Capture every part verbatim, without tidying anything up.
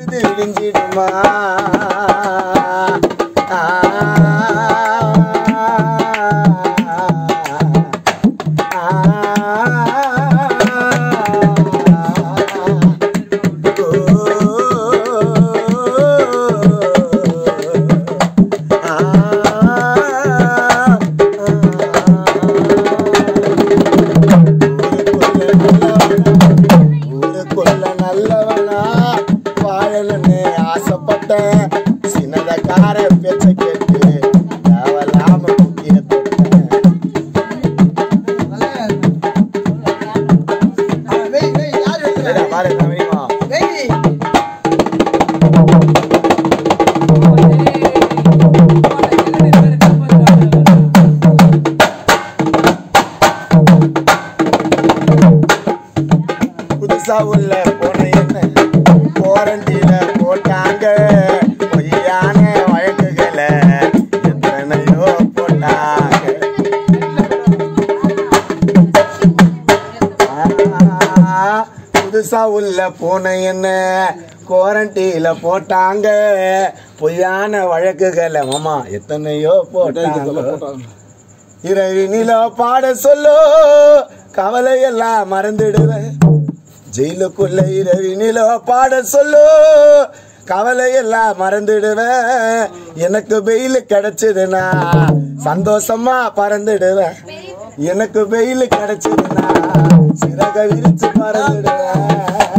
பொழுது விடிஞ்சிடுமா சின்னதக்கார பேச்ச கேட்டு தேவலாம குக்கிய புதுசா உள்ள போன என்ன குவாரண்டில போட்டாங்க பொய்யான வழக்குகளை எத்தனையோ போட்டாங்க புதுசா உள்ள போன என்ன குவாரண்டில போட்டாங்க பொய்யான வழக்குகளை மாமா எத்தனையோ போட்டாங்க இரவினில பாட சொல்லோ கவலையெல்லாம் மறந்துடுவேன் ஜெயிலுக்குள்ள இரவினில பாட சொல்லு கவலையெல்லாம் மறந்துடுவேன் எனக்கு வெயில் கிடைச்சதுன்னா சந்தோஷமா பறந்துடுவேன் எனக்கு வெயில் கிடைச்சதுன்னா சிறக விரிச்சு பறந்துடுவேன்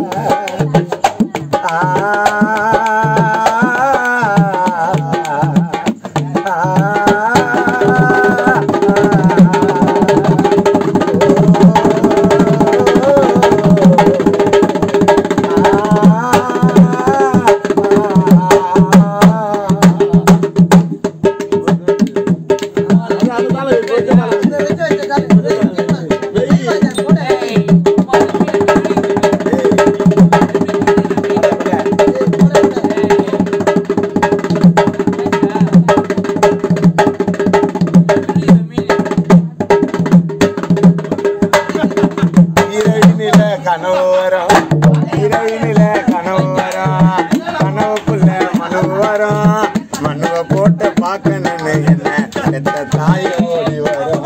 கனவு வரும் இரவினில கனவு வரும் கனவுக்குள்ள மனு வரும் மனுவை போட்டு பார்க்கணும்னு என்ன எத்த தாய் ஓடி வரும்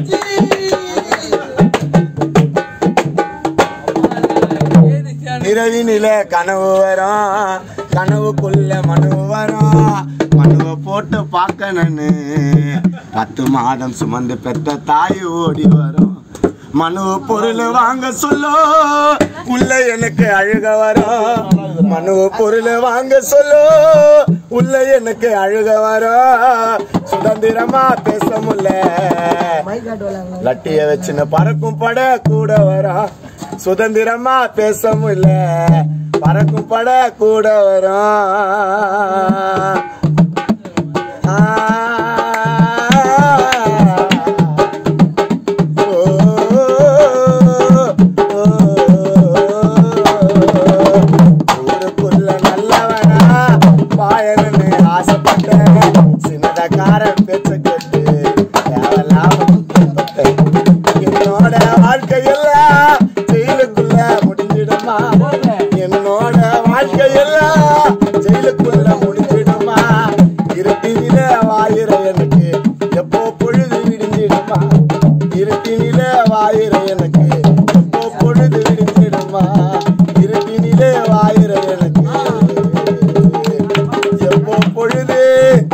இரவினில கனவு வரும் கனவுக்குள்ள மனு வரும் மனுவை போட்டு பார்க்கணும்னு பத்து மாதம் சுமந்து பெற்ற தாய் ஓடி வரும் மனு பொருள் வாங்க சொல்லோ உள்ள எனக்கு அழுக வரும் மனு பொருள் வாங்க சொல்லோ உள்ள எனக்கு அழுக வரும் சுதந்திரமா பேச முடியல லட்டிய வச்சுன்னு பறக்கும் பட கூட வரும் சுதந்திரமா பேச முடியல பறக்கும் பட கூட வரும் சின்னதக்கார பேச்ச கேட்டு என்னோட வாழ்க்கையெல்லாம் ஜெயிலுக்குள்ள முடிஞ்சிடுமா என்னோட வாழ்க்கையெல்லாம் ஜெயிலுக்குள்ள முடிஞ்சிடுமா இருட்டினில வாயிர எனக்கு எப்போ பொழுது விடிஞ்சிடுமா இருட்டினில வாயிர எனக்கு எப்போ பொழுது விடிஞ்சிடுமா இருட்டினில வாயிர எனக்கு எப்போ பொழுது